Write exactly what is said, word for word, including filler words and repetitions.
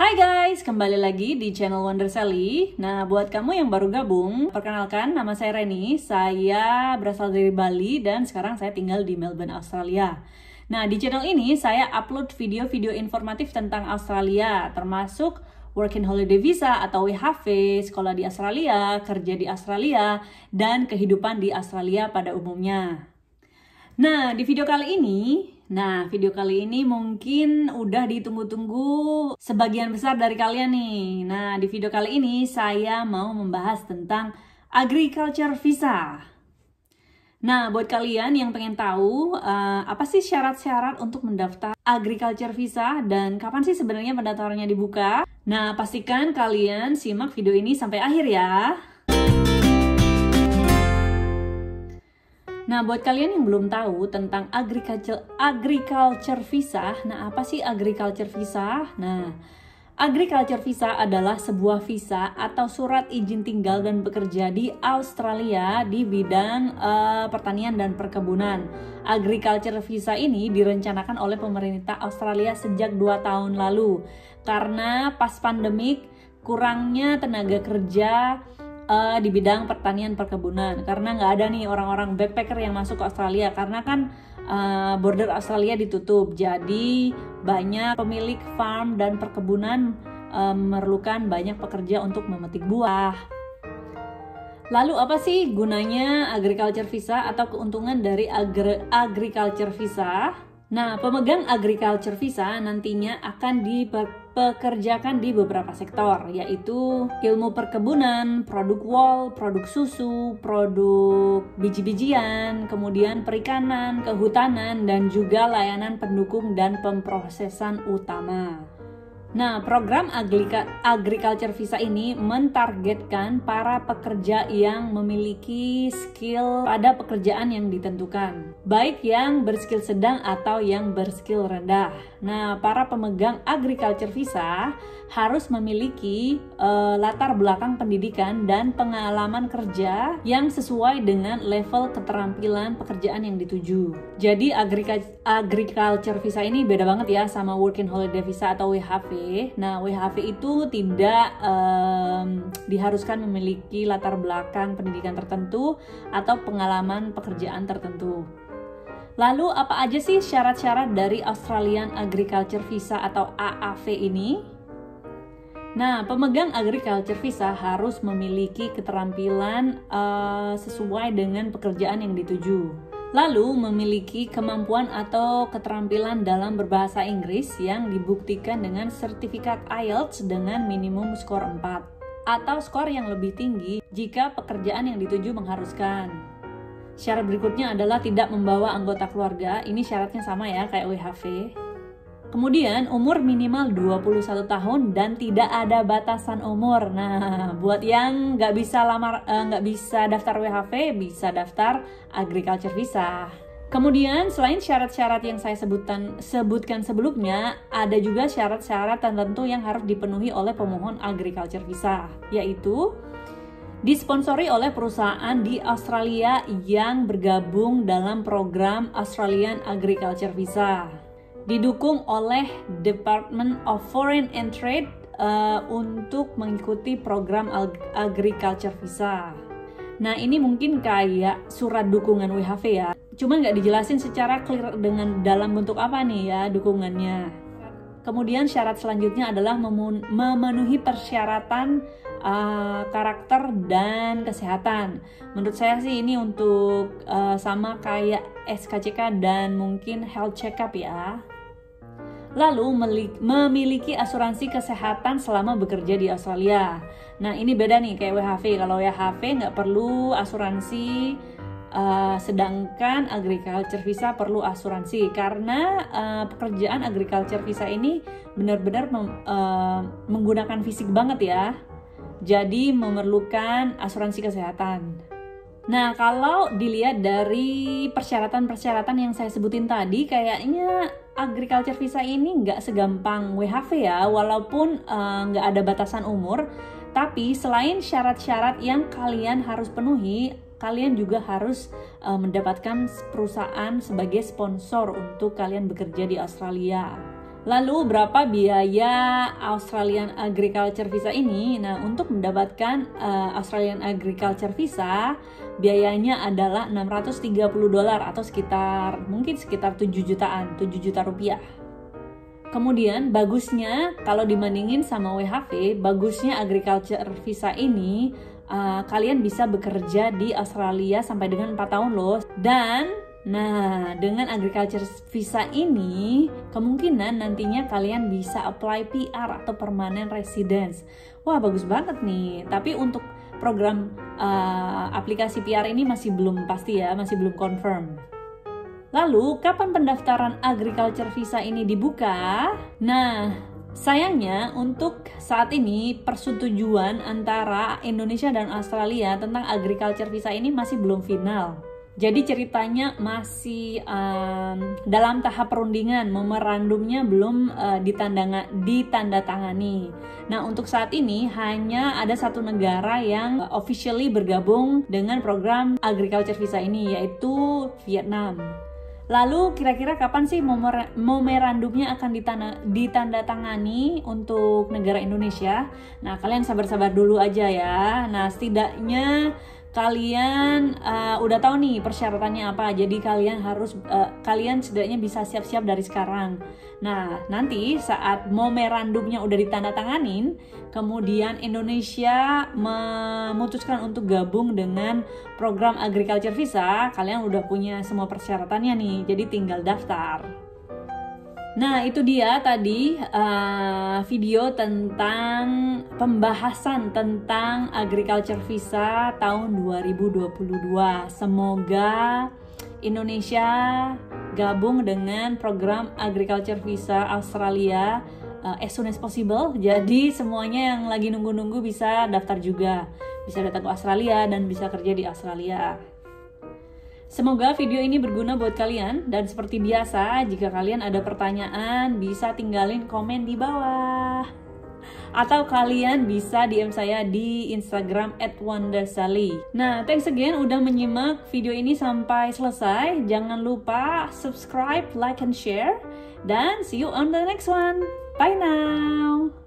Hai guys, kembali lagi di channel Wonder Sally. Nah, buat kamu yang baru gabung, perkenalkan nama saya Reni. Saya berasal dari Bali dan sekarang saya tinggal di Melbourne, Australia. Nah, di channel ini saya upload video-video informatif tentang Australia, termasuk Working Holiday Visa atau W H V, sekolah di Australia, kerja di Australia, dan kehidupan di Australia pada umumnya. Nah, di video kali ini Nah, video kali ini mungkin udah ditunggu-tunggu sebagian besar dari kalian nih. Nah, di video kali ini saya mau membahas tentang Agriculture Visa. Nah, buat kalian yang pengen tahu uh, apa sih syarat-syarat untuk mendaftar Agriculture Visa dan kapan sih sebenarnya pendaftarannya dibuka? Nah, pastikan kalian simak video ini sampai akhir ya. Nah, buat kalian yang belum tahu tentang agriculture agriculture visa, nah apa sih agriculture visa? Nah, agriculture visa adalah sebuah visa atau surat izin tinggal dan bekerja di Australia di bidang uh, pertanian dan perkebunan. Agriculture visa ini direncanakan oleh pemerintah Australia sejak dua tahun lalu karena pas pandemik kurangnya tenaga kerja Uh, di bidang pertanian perkebunan, karena nggak ada nih orang-orang backpacker yang masuk ke Australia karena kan uh, border Australia ditutup, jadi banyak pemilik farm dan perkebunan uh, memerlukan banyak pekerja untuk memetik buah. Lalu apa sih gunanya agriculture visa atau keuntungan dari agri agriculture visa? Nah, pemegang agriculture visa nantinya akan dipekerjakan di beberapa sektor, yaitu ilmu perkebunan, produk wool, produk susu, produk biji-bijian, kemudian perikanan, kehutanan, dan juga layanan pendukung dan pemrosesan utama. Nah, program Agriculture Visa ini mentargetkan para pekerja yang memiliki skill pada pekerjaan yang ditentukan, baik yang berskill sedang atau yang berskill rendah. Nah, para pemegang Agriculture Visa harus memiliki uh, latar belakang pendidikan dan pengalaman kerja yang sesuai dengan level keterampilan pekerjaan yang dituju. Jadi, Agriculture Visa ini beda banget ya sama Working Holiday Visa atau W H V. Nah, W H V itu tidak um, diharuskan memiliki latar belakang pendidikan tertentu atau pengalaman pekerjaan tertentu. Lalu, apa aja sih syarat-syarat dari Australian Agriculture Visa atau A A V ini? Nah, pemegang Agriculture Visa harus memiliki keterampilan uh, sesuai dengan pekerjaan yang dituju. Lalu memiliki kemampuan atau keterampilan dalam berbahasa Inggris yang dibuktikan dengan sertifikat I E L T S dengan minimum skor empat atau skor yang lebih tinggi jika pekerjaan yang dituju mengharuskan. Syarat berikutnya adalah tidak membawa anggota keluarga. Ini syaratnya sama ya kayak W H V. Kemudian umur minimal dua puluh satu tahun dan tidak ada batasan umur. Nah, buat yang nggak bisa lamar, nggak eh, bisa daftar W H V, bisa daftar Agriculture Visa. Kemudian selain syarat-syarat yang saya sebutkan, sebutkan sebelumnya, ada juga syarat-syarat tertentu yang harus dipenuhi oleh pemohon Agriculture Visa, yaitu disponsori oleh perusahaan di Australia yang bergabung dalam program Australian Agriculture Visa. Didukung oleh Department of Foreign and Trade uh, untuk mengikuti program Agriculture Visa. Nah, ini mungkin kayak surat dukungan W H V ya. Cuma nggak dijelasin secara clear dengan dalam bentuk apa nih ya dukungannya. Kemudian syarat selanjutnya adalah memenuhi persyaratan uh, karakter dan kesehatan. Menurut saya sih ini untuk uh, sama kayak S K C K dan mungkin health check-up ya. Lalu memiliki asuransi kesehatan selama bekerja di Australia. Nah, ini beda nih kayak W H V. Kalau W H V nggak perlu asuransi, uh, sedangkan Agriculture Visa perlu asuransi karena uh, pekerjaan Agriculture Visa ini benar-benar uh, menggunakan fisik banget ya. Jadi memerlukan asuransi kesehatan. Nah, kalau dilihat dari persyaratan-persyaratan yang saya sebutin tadi, kayaknya Agriculture Visa ini nggak segampang W H V ya, walaupun uh, nggak ada batasan umur, tapi selain syarat-syarat yang kalian harus penuhi, kalian juga harus uh, mendapatkan perusahaan sebagai sponsor untuk kalian bekerja di Australia. Lalu berapa biaya Australian Agriculture Visa ini? Nah, untuk mendapatkan uh, Australian Agriculture Visa, biayanya adalah enam ratus tiga puluh dolar atau sekitar mungkin sekitar tujuh jutaan, tujuh juta rupiah. Kemudian bagusnya kalau dibandingin sama W H V, bagusnya Agriculture Visa ini uh, kalian bisa bekerja di Australia sampai dengan empat tahun loh. Dan nah, dengan Agriculture Visa ini, kemungkinan nantinya kalian bisa apply P R atau Permanent Residence. Wah, bagus banget nih. Tapi untuk program uh, aplikasi P R ini masih belum pasti ya, masih belum confirm. Lalu, kapan pendaftaran Agriculture Visa ini dibuka? Nah, sayangnya untuk saat ini persetujuan antara Indonesia dan Australia tentang Agriculture Visa ini masih belum final. Jadi ceritanya masih um, dalam tahap perundingan, memorandumnya belum uh, ditanda, ditandatangani. Nah, untuk saat ini hanya ada satu negara yang uh, officially bergabung dengan program Agriculture Visa ini, yaitu Vietnam. Lalu kira-kira kapan sih memorandumnya akan ditanda, ditandatangani untuk negara Indonesia? Nah, kalian sabar-sabar dulu aja ya. Nah, setidaknya kalian uh, udah tahu nih persyaratannya apa, jadi kalian harus uh, kalian setidaknya bisa siap-siap dari sekarang. Nah, nanti saat memorandumnya udah ditandatanganin, kemudian Indonesia memutuskan untuk gabung dengan program Agriculture Visa, kalian udah punya semua persyaratannya nih, jadi tinggal daftar. Nah, itu dia tadi uh, video tentang pembahasan tentang Agriculture Visa tahun dua ribu dua puluh dua. Semoga Indonesia gabung dengan program Agriculture Visa Australia uh, as soon as possible. Jadi semuanya yang lagi nunggu-nunggu bisa daftar juga. Bisa datang ke Australia dan bisa kerja di Australia. Semoga video ini berguna buat kalian, dan seperti biasa, jika kalian ada pertanyaan, bisa tinggalin komen di bawah. Atau kalian bisa D M saya di Instagram at wondersally. Nah, thanks again udah menyimak video ini sampai selesai. Jangan lupa subscribe, like, and share. Dan see you on the next one. Bye now!